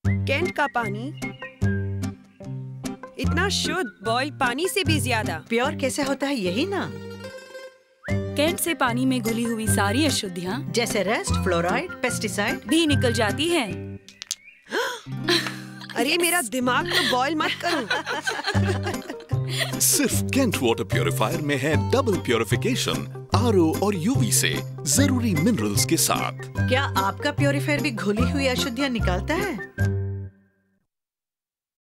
Kent का पानी इतना शुद्ध, बॉइल्ड पानी से भी ज्यादा प्योर कैसे होता है, यही ना? केंट से पानी में घुली हुई सारी अशुद्धियाँ जैसे रस्ट, फ्लोराइड, पेस्टिसाइड भी निकल जाती हैं। अरे मेरा दिमाग तो बॉयल मत करो। सिर्फ केंट वाटर प्यूरिफायर में है डबल प्यूरिफिकेशन, आरओ और यूवी से जरूरी मिनरल्स के साथ। क्या आपका प्योरीफायर भी घुली हुई अशुद्धियाँ निकालता है?